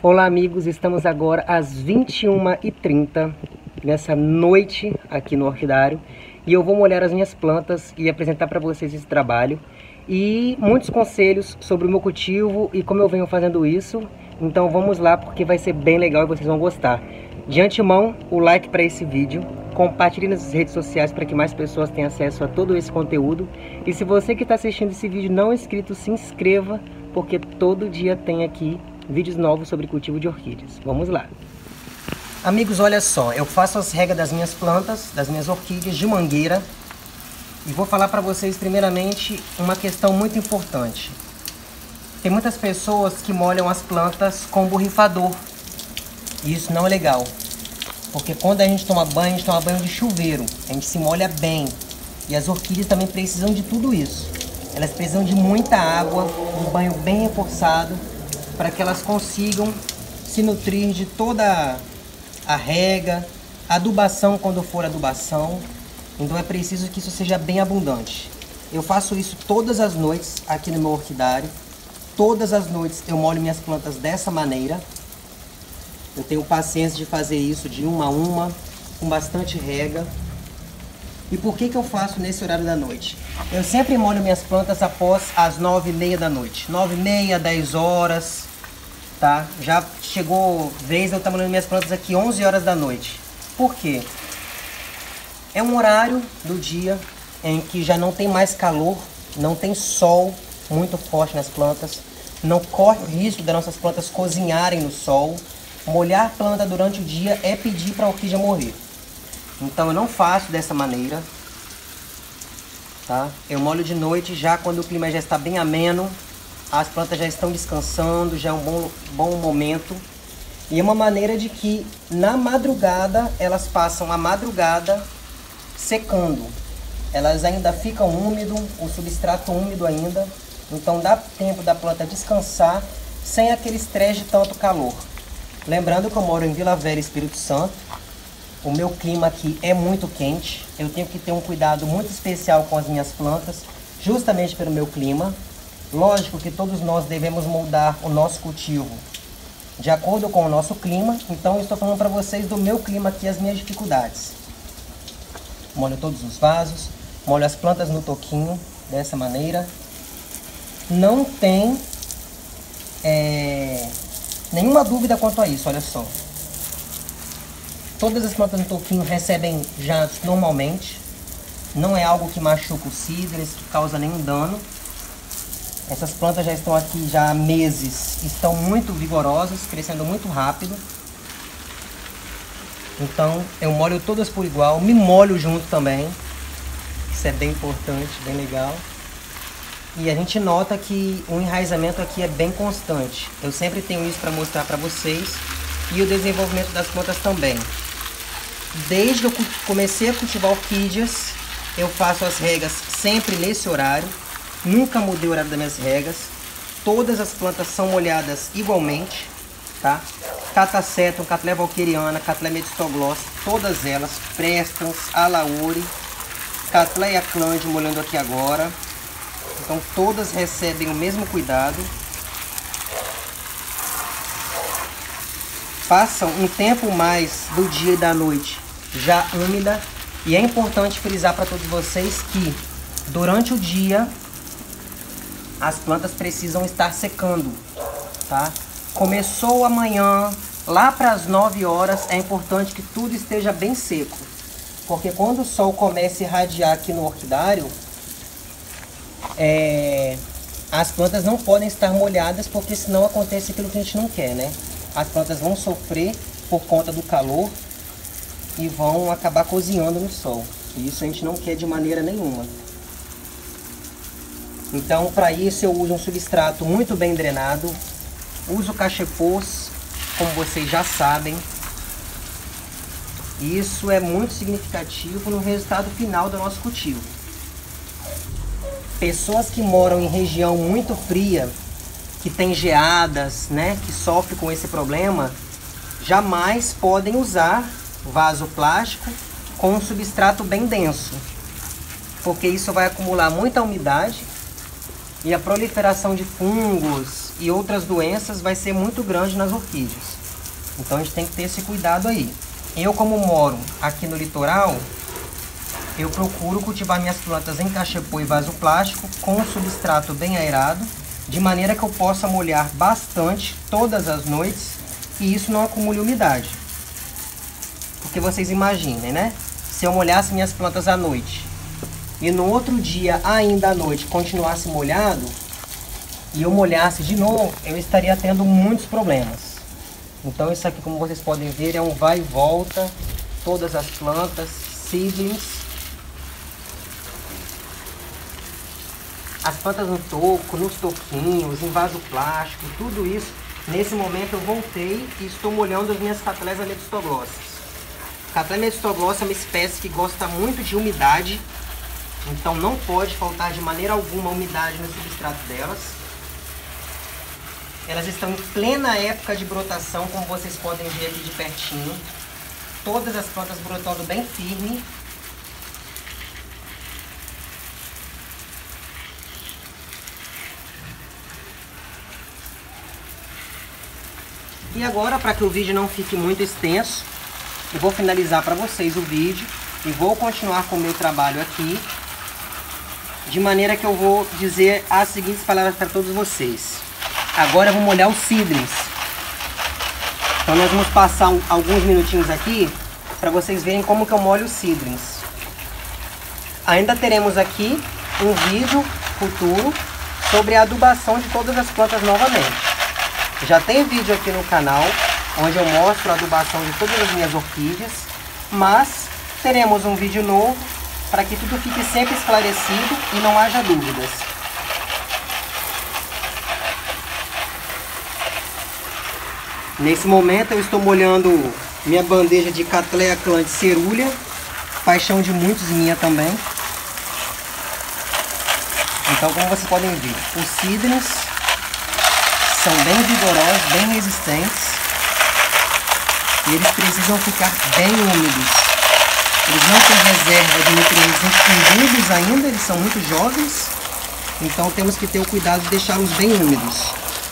Olá amigos, estamos agora às 21h30 nessa noite aqui no orquidário e eu vou molhar as minhas plantas e apresentar para vocês esse trabalho e muitos conselhos sobre o meu cultivo e como eu venho fazendo isso. Então vamos lá porque vai ser bem legal e vocês vão gostar. De antemão, o like para esse vídeo, compartilhe nas redes sociais para que mais pessoas tenham acesso a todo esse conteúdo. E se você que está assistindo esse vídeo não é inscrito, se inscreva, porque todo dia tem aqui vídeos novos sobre cultivo de orquídeas. Vamos lá. Amigos, olha só, eu faço as regas das minhas plantas, das minhas orquídeas de mangueira. E vou falar para vocês primeiramente uma questão muito importante. Tem muitas pessoas que molham as plantas com borrifador. E isso não é legal. Porque quando a gente toma banho de chuveiro. A gente se molha bem. E as orquídeas também precisam de tudo isso. Elas precisam de muita água, um banho bem reforçado, para que elas consigam se nutrir de toda a rega, adubação quando for adubação. Então é preciso que isso seja bem abundante. Eu faço isso todas as noites aqui no meu orquidário. Todas as noites eu molho minhas plantas dessa maneira. Eu tenho paciência de fazer isso de uma a uma, com bastante rega. E por que eu faço nesse horário da noite? Eu sempre molho minhas plantas após as 9h30 da noite. 9h30, 10 horas, tá? Já chegou vez eu estar molhando minhas plantas aqui 11 horas da noite. Por quê? É um horário do dia em que já não tem mais calor, não tem sol muito forte nas plantas, não corre o risco das nossas plantas cozinharem no sol. Molhar a planta durante o dia é pedir para a orquídea morrer. Então eu não faço dessa maneira, tá? Eu molho de noite já quando o clima já está bem ameno, as plantas já estão descansando, já é um bom momento. E é uma maneira de que na madrugada elas passam a madrugada secando. Elas ainda ficam úmido, o substrato úmido ainda, então dá tempo da planta descansar sem aquele estresse de tanto calor. Lembrando que eu moro em Vila Velha, Espírito Santo. O meu clima aqui é muito quente. Eu tenho que ter um cuidado muito especial com as minhas plantas, justamente pelo meu clima. Lógico que todos nós devemos moldar o nosso cultivo de acordo com o nosso clima. Então eu estou falando para vocês do meu clima aqui, as minhas dificuldades. Molho todos os vasos, molho as plantas no toquinho, dessa maneira. Não tem nenhuma dúvida quanto a isso, olha só. Todas as plantas no toquinho recebem jantos normalmente. Não é algo que machuca os cidres, que causa nenhum dano. Essas plantas já estão aqui já há meses, estão muito vigorosas, crescendo muito rápido. Então eu molho todas por igual, me molho junto também. Isso é bem importante, bem legal. E a gente nota que o enraizamento aqui é bem constante. Eu sempre tenho isso para mostrar para vocês. E o desenvolvimento das plantas também. Desde que eu comecei a cultivar orquídeas, eu faço as regas sempre nesse horário. Nunca mudei o horário das minhas regas. Todas as plantas são molhadas igualmente, tá? Catasetum, Cattleya walkeriana, Cattleya medistogloss, todas elas. Prestans, Alauri, Cattleya clande molhando aqui agora. Então todas recebem o mesmo cuidado. Passam um tempo mais do dia e da noite já úmida. E é importante frisar para todos vocês que durante o dia as plantas precisam estar secando, tá? Começou amanhã, lá para as 9 horas, é importante que tudo esteja bem seco. Porque quando o sol começa a irradiar aqui no orquidário, as plantas não podem estar molhadas, porque senão acontece aquilo que a gente não quer, né? As plantas vão sofrer por conta do calor e vão acabar cozinhando no sol. E isso a gente não quer de maneira nenhuma. Então, para isso eu uso um substrato muito bem drenado. Uso cachepôs, como vocês já sabem. E isso é muito significativo no resultado final do nosso cultivo. Pessoas que moram em região muito fria, que tem geadas, né, que sofrem com esse problema, jamais podem usar vaso plástico com um substrato bem denso, porque isso vai acumular muita umidade e a proliferação de fungos, e outras doenças vai ser muito grande nas orquídeas. Então a gente tem que ter esse cuidado aí. Eu, como moro aqui no litoral, eu procuro cultivar minhas plantas em cachepô e vaso plástico com um substrato bem aerado, de maneira que eu possa molhar bastante todas as noites e isso não acumule umidade. Porque vocês imaginem, né? Se eu molhasse minhas plantas à noite e no outro dia, ainda à noite, continuasse molhado e eu molhasse de novo, eu estaria tendo muitos problemas. Então isso aqui, como vocês podem ver, é um vai e volta, todas as plantas, seedlings. As plantas no toco, nos toquinhos, em vaso plástico, tudo isso. Nesse momento eu voltei e estou molhando as minhas Cattleyas amethystoglossas. Cattleya amethystoglossa é uma espécie que gosta muito de umidade, então não pode faltar de maneira alguma umidade no substrato delas. Elas estão em plena época de brotação, como vocês podem ver aqui de pertinho. Todas as plantas brotando bem firme. E agora, para que o vídeo não fique muito extenso, eu vou finalizar para vocês o vídeo e vou continuar com o meu trabalho aqui, de maneira que eu vou dizer as seguintes palavras para todos vocês. Agora eu vou molhar os seedlings. Então nós vamos passar alguns minutinhos aqui para vocês verem como que eu molho os seedlings. Ainda teremos aqui um vídeo futuro sobre a adubação de todas as plantas novamente. Já tem vídeo aqui no canal, onde eu mostro a adubação de todas as minhas orquídeas, mas teremos um vídeo novo para que tudo fique sempre esclarecido e não haja dúvidas. Nesse momento eu estou molhando minha bandeja de Cattleya Clan de cerúlea, paixão de muitos minha também. Então, como vocês podem ver, os seedlings são bem vigorosos, bem resistentes. E eles precisam ficar bem úmidos. Eles não têm reserva de nutrientes extinguidos ainda, eles são muito jovens. Então temos que ter o cuidado de deixá-los bem úmidos.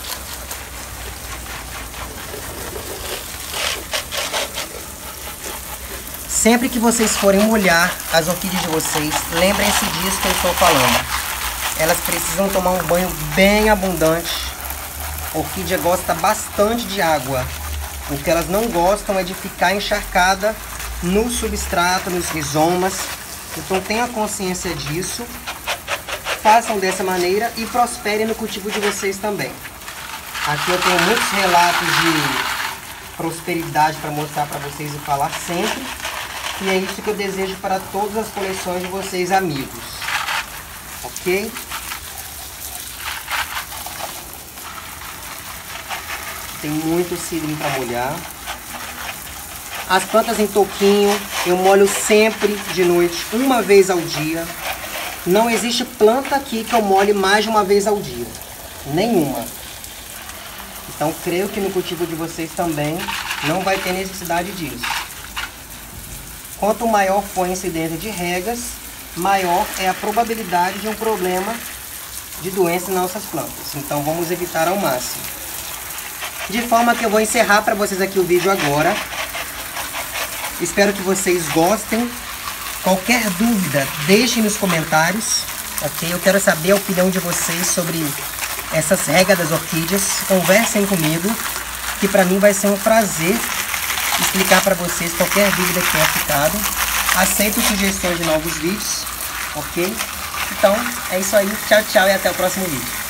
Sempre que vocês forem molhar as orquídeas de vocês, lembrem-se disso que eu estou falando. Elas precisam tomar um banho bem abundante. A orquídea gosta bastante de água. O que elas não gostam é de ficar encharcada no substrato, nos rizomas. Então tenham consciência disso. Façam dessa maneira e prosperem no cultivo de vocês também. Aqui eu tenho muitos relatos de prosperidade para mostrar para vocês e falar sempre. E é isso que eu desejo para todas as coleções de vocês, amigos. Ok? Tem muito seedling para molhar. As plantas em toquinho eu molho sempre de noite, uma vez ao dia. Não existe planta aqui que eu molhe mais de uma vez ao dia. Nenhuma. Então creio que no cultivo de vocês também não vai ter necessidade disso. Quanto maior for a incidência de regas, maior é a probabilidade de um problema de doença em nossas plantas. Então vamos evitar ao máximo. De forma que eu vou encerrar para vocês aqui o vídeo agora. Espero que vocês gostem. Qualquer dúvida, deixem nos comentários. Ok? Eu quero saber a opinião de vocês sobre essas regas das orquídeas. Conversem comigo, que para mim vai ser um prazer explicar para vocês qualquer dúvida que tenha ficado. Aceito sugestões de novos vídeos. Ok? Então, é isso aí. Tchau, tchau e até o próximo vídeo.